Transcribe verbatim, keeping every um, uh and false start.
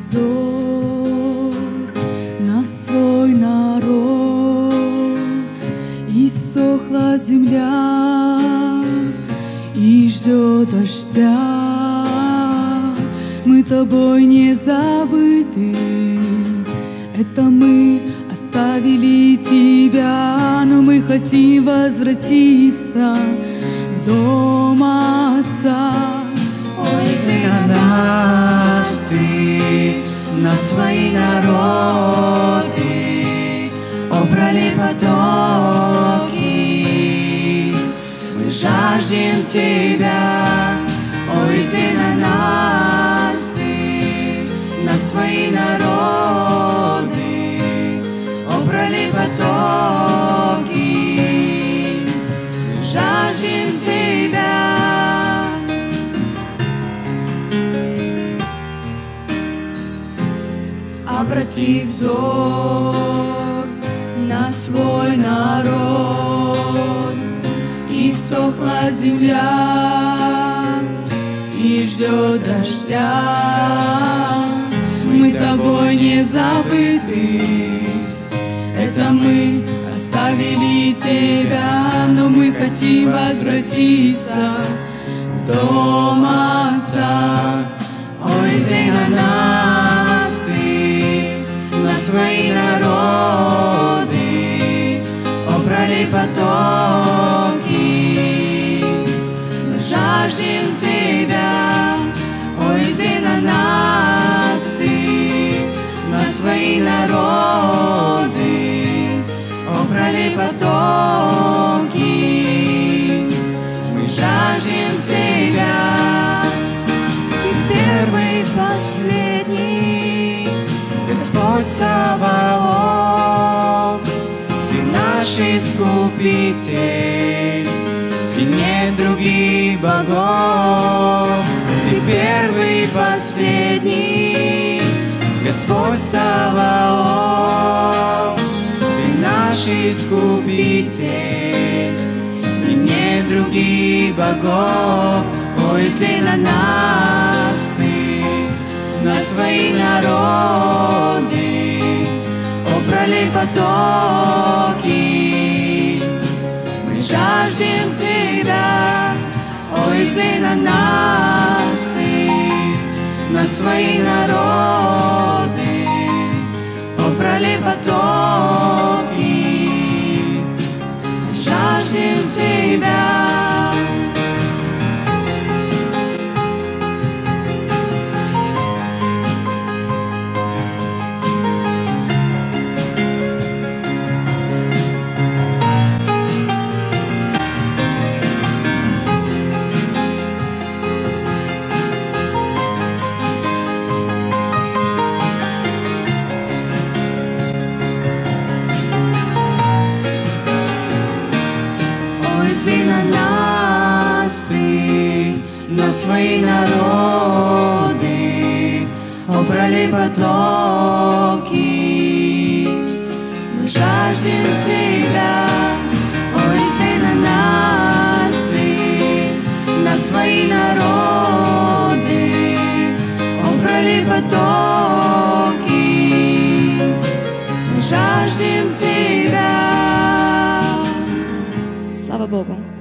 взор на свой народ, иссохла земля и ждет дождя. Мы тобой не забыты, это мы оставили тебя, но мы хотим возвратиться в дом Отца. Ой, взгляни на нас ты, на свои народы, о, пролей потоки, мы жаждем тебя. Ой, взгляни на нас ты, на свои народы, о, пролей потоки, мы жаждем тебя. Обрати взор на свой народ, иссохла земля и ждет дождя. Мы тобой не забыты, это мы оставили тебя, но мы хотим возвратиться в дом Отца. Ой, взгляни на нас ты, на свои народы, о, пролей потоки, мы жаждем тебя. Ой, взгляни на нас ты, на свои народы, о, пролей потоки, мы жаждем тебя. Ты первый, последний, Господь Саваоф, Ты наш Искупитель, и нет других богов. Ты первый, последний, Господь Саваоф, Ты наш Искупитель, и нет других богов. Ой, взгляни на нас ты, на свои народы, о, пролей потоки, мы жаждем тебя. Ой, взгляни на нас ты, на свои народы, о, пролей потоки, мы жаждем тебя. Взгляни на нас ты, на свои народы, о, пролей потоки, мы жаждем тебя. Ой, взгляни на нас ты, на свои народы, о, пролей потоки, мы жаждем тебя. Слава Богу!